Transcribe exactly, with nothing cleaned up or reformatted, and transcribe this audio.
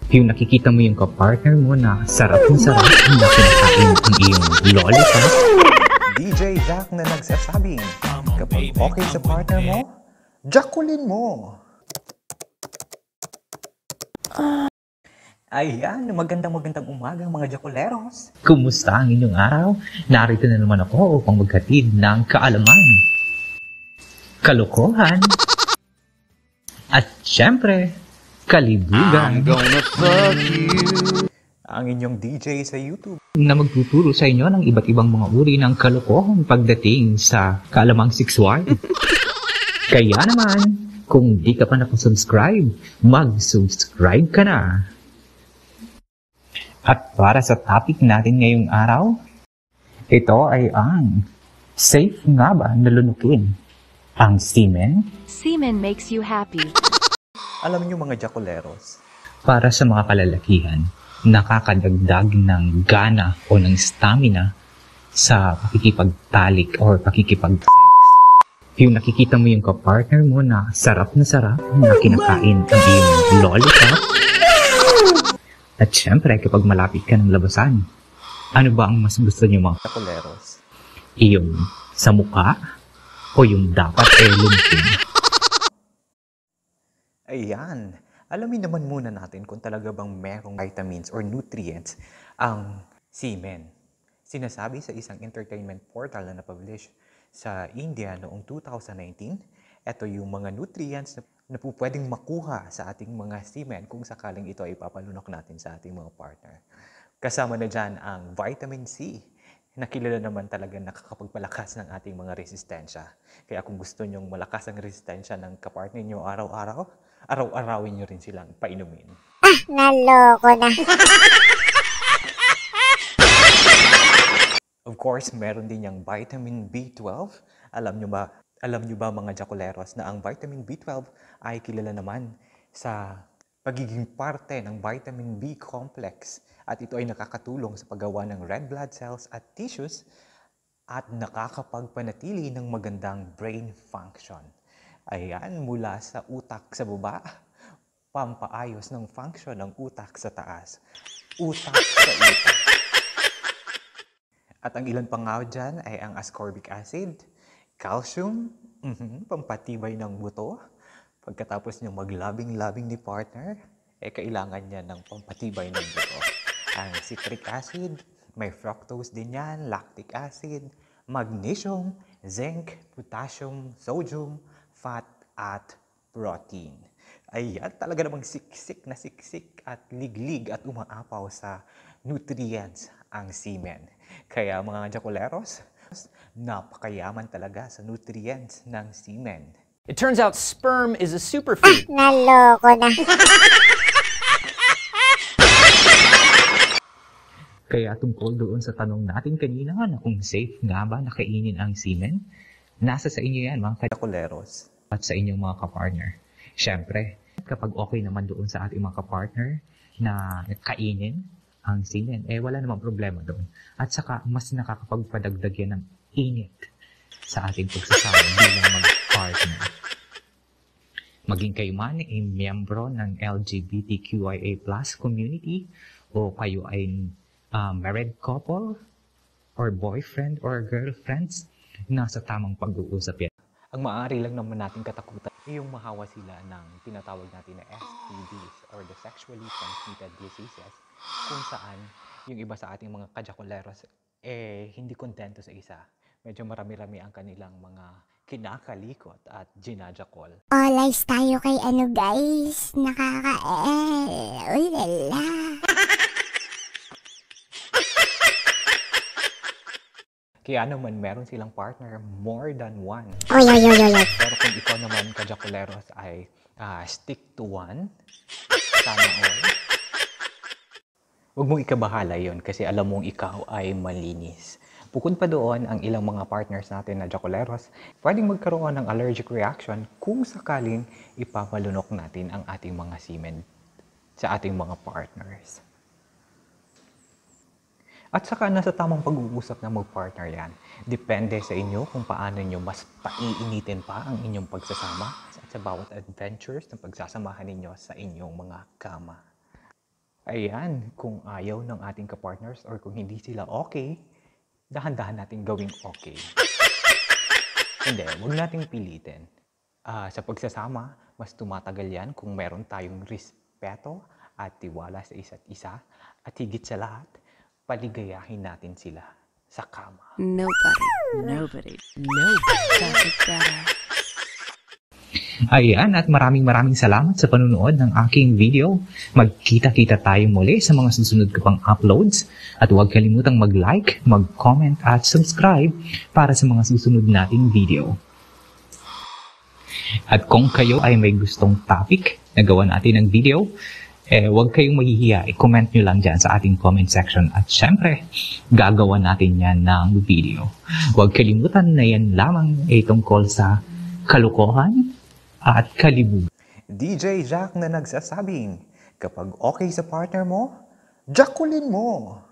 Yung nakikita mo yung kapartner mo na sarap na sarap na kinakain ang iyong lollipop. D J Jack na nagsasabing, kapag okay sa partner mo, jackulin mo! Ayan, magandang magandang umaga mga jakuleros. Kumusta ang inyong araw? Narito na naman ako upang maghatid ng kaalaman, kalokohan, at syempre, kalibugan. I'm gonna fuck you. Ang inyong D J sa YouTube Na magtuturo sa inyo ng iba't ibang mga uri ng kalokohan pagdating sa kaalamang sexual. Kaya naman, kung di ka pa nakasubscribe, mag-subscribe ka na. At para sa topic natin ngayong araw, ito ay ang safe nga ba na lunukin ang semen? Semen makes you happy. Alam niyo mga jakuleros, Para sa mga kalalakihan, nakakadagdag ng gana o ng stamina sa pakikipagtalik or pakikipag-sex. Yung nakikita mo yung kapartner mo na sarap na sarap na kinakain ang iyong lollipop. At syempre, kapag malapit ka ng labasan, ano ba ang mas gusto niyo mga jakuleros, iyong sa mukha o yung dapat eh lunukin? ayan, alamin naman muna natin kung talaga bang merong vitamins or nutrients ang semen. Sinasabi sa isang entertainment portal na napublish sa India noong two thousand nineteen, ito yung mga nutrients na, na po pwedeng makuha sa ating mga semen kung sakaling ito ay papalunok natin sa ating mga partner. Kasama na dyan ang vitamin C, na kilala naman talaga nakakapagpalakas ng ating mga resistensya. Kaya kung gusto nyong malakas ang resistensya ng kapartner nyo araw-araw, araw-arawin nyo rin silang painumin. Ah, naloko na. Of course, meron din yung vitamin B twelve. Alam nyo ba, alam nyo ba mga jakuleros na ang vitamin B twelve ay kilala naman sa pagiging parte ng vitamin B complex at ito ay nakakatulong sa paggawa ng red blood cells at tissues at nakakapagpanatili ng magandang brain function. Ayan, mula sa utak sa baba, pampaayos ng function ng utak sa taas. Utak sa utak. At ang ilan pa nga dyan ay ang ascorbic acid, calcium, mm-hmm, pampatibay ng buto. Pagkatapos niyang maglabing-labing ni partner, eh kailangan niya ng pampatibay ng buto. Ang citric acid, may fructose din yan, lactic acid, magnesium, zinc, potassium, sodium, fat, at protein. Ayan, talaga namang siksik na siksik at liglig at umaapaw sa nutrients ang semen. Kaya mga jakuleros, napakayaman talaga sa nutrients ng semen. It turns out sperm is a superfood. Ah, naloko na. Kaya tungkol doon sa tanong natin kanina na kung safe nga ba na kainin ang semen, nasa sa inyo yan mga Jakuleros. At sa inyong mga kapartner. Siyempre, kapag okay naman doon sa ating mga kapartner na kainin ang semen, eh wala namang problema doon. At saka, mas nakakapagpadagdag yan ng init sa ating pagsasama bilang mag-partner. Maging kayo man ay miyembro ng L G B T Q I A plus community o kayo ay uh, married couple or boyfriend or girlfriends, nasa tamang pag-uusap yan. Ang maaari lang naman natin katakutan ay yung mahawa sila ng tinatawag natin na S T Ds or the sexually transmitted diseases, kung saan yung iba sa ating mga kajakuleros eh hindi kontento sa isa. Medyo marami-rami ang kanilang mga kinakalikot at ginajakol. All eyes tayo kay ano guys, nakaka-eh, ulala. Kaya naman meron silang partner more than one. Oy, oy, oy, oy, oy. Pero kung ikaw naman kajakuleros ay uh, stick to one, sana all. Huwag mong ikabahala yon kasi alam mong ikaw ay malinis. Bukod pa doon, ang ilang mga partners natin na jakuleros, pwedeng magkaroon ng allergic reaction kung sakaling ipapalunok natin ang ating mga semen sa ating mga partners. At saka nasa tamang pag-uusap na mag-partner yan. Depende sa inyo kung paano nyo mas paiinitin pa ang inyong pagsasama at sa bawat adventures na pagsasamahan ninyo sa inyong mga kama. Ayan, kung ayaw ng ating kapartners or kung hindi sila okay, dahan-dahan natin gawing okay. Hindi, huwag nating pilitin. Ah, sa pagsasama, mas tumatagal yan kung meron tayong respeto at tiwala sa isa't isa. At higit sa lahat, paligayahin natin sila sa kama. Nobody, nobody, nobody does it better. Ayan, at maraming maraming salamat sa panunood ng aking video. Magkita-kita tayo muli sa mga susunod ko pang uploads. At huwag kalimutang mag-like, mag-comment at subscribe para sa mga susunod nating video. At kung kayo ay may gustong topic na gawa natin ng video, eh, huwag kayong maghihiya. I-comment nyo lang dyan sa ating comment section. At syempre, gagawa natin yan ng video. Huwag kalimutan na yan lamang ay tungkol sa kalokohan at kalibu. D J Jack na nagsasabing, kapag okay sa partner mo, jackulin mo!